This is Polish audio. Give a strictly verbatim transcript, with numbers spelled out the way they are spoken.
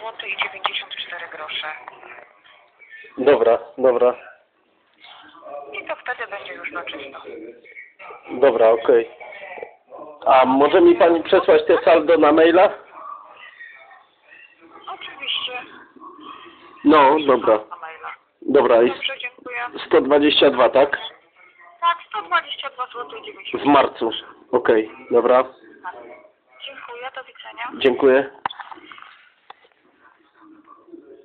złotych i dziewięćdziesiąt cztery grosze. Dobra, dobra. I to wtedy będzie już na czysto. Dobra, okej. A może mi pani przesłać te saldo na maila? Oczywiście. No, dobra. Na maila. Dobra, i Dobrze, dziękuję. sto dwadzieścia dwa, tak? Tak, sto dwadzieścia dwa złote i dziewięćdziesiąt. W marcu. Okej, dobra. Dziękuję, do widzenia. Dziękuję.